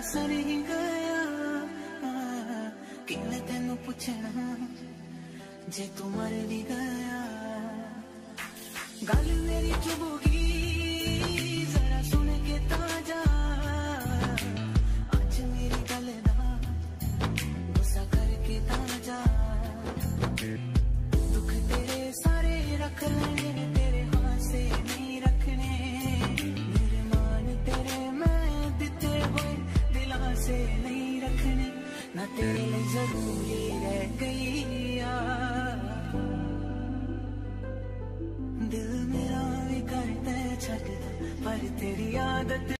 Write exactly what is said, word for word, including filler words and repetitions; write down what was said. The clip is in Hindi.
दस नहीं गया कि मैं तेनू पूछना जे तू मर भी गया। गल मेरी चुभगी जरा सुन के ताजा, आज मेरी गल दा गुस्सा करके ताजा। दुख तेरे सारे रख लेने, तेरे हाथ से नहीं रखने। मेरे मान तेरे मैं दिते हुए दिला से नहीं रखने। ना तेरे लिए जरूरी रह गई यार, दिल मेरा भी करता है छटदा पर तेरी आदत